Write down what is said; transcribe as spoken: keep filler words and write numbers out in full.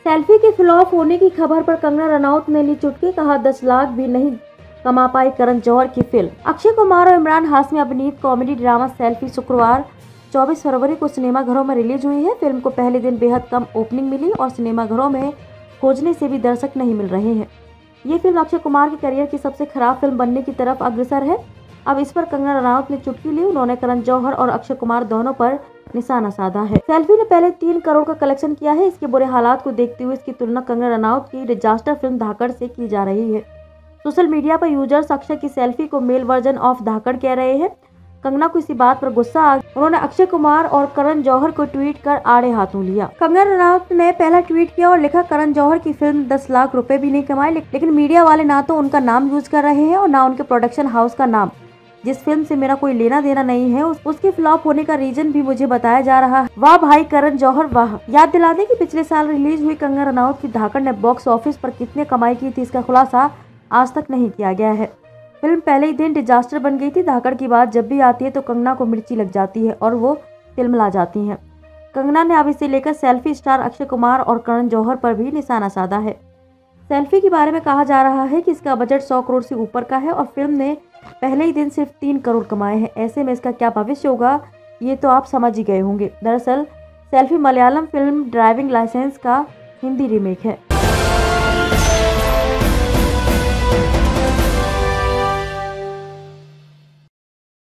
Selfie के flop होने की खबर पर कंगना रनौत ने ली चुटकी, कहा दस लाख भी नहीं कमा पाई करण जौहर की फिल्म। अक्षय कुमार और इमरान हाशमी अभिनीत कॉमेडी ड्रामा सेल्फी शुक्रवार चौबीस फरवरी को सिनेमाघरों में रिलीज हुई है। फिल्म को पहले दिन बेहद कम ओपनिंग मिली और सिनेमाघरों में खोजने से भी दर्शक नहीं मिल रहे हैं। ये फिल्म अक्षय कुमार के करियर की सबसे खराब फिल्म बनने की तरफ अग्रसर है। अब इस पर कंगना रनौत ने चुटकी ली। उन्होंने करण जौहर और अक्षय कुमार दोनों पर निशाना साधा है। सेल्फी ने पहले तीन करोड़ का कलेक्शन किया है। इसके बुरे हालात को देखते हुए इसकी तुलना कंगना रनौत की डिजास्टर फिल्म धाकड़ से की जा रही है। सोशल मीडिया पर यूजर्स अक्षय की सेल्फी को मेल वर्जन ऑफ धाकड़ कह रहे हैं। कंगना को इसी बात पर गुस्सा आ गया। उन्होंने अक्षय कुमार और करण जौहर को ट्वीट कर आड़े हाथों लिया। कंगना रनौत ने पहला ट्वीट किया और लिखा, करण जौहर की फिल्म दस लाख रुपए भी नहीं कमाए, लेकिन मीडिया वाले ना तो उनका नाम यूज कर रहे हैं और ना उनके प्रोडक्शन हाउस का नाम। जिस फिल्म से मेरा कोई लेना देना नहीं है, उस, उसके फ्लॉप होने का रीजन भी मुझे बताया जा रहा है। वाह भाई करण जौहर वाह। याद दिला दें कि पिछले साल रिलीज हुई कंगना रनौत की धाकड़ ने बॉक्स ऑफिस पर कितने कमाई की थी, इसका खुलासा आज तक नहीं किया गया है। फिल्म पहले ही दिन डिजास्टर बन गई थी। धाकड़ की बात जब भी आती है तो कंगना को मिर्ची लग जाती है और वो फिल्म ला जाती हैं। कंगना ने अब इसे लेकर सेल्फी स्टार अक्षय कुमार और करण जौहर पर भी निशाना साधा है। सेल्फी के बारे में कहा जा रहा है कि इसका बजट सौ करोड़ से ऊपर का है और फिल्म ने पहले ही दिन सिर्फ तीन करोड़ कमाए हैं। ऐसे में इसका क्या भविष्य होगा ये तो आप समझ ही गए होंगे। दरअसल सेल्फी मलयालम फिल्म ड्राइविंग लाइसेंस का हिंदी रीमेक है।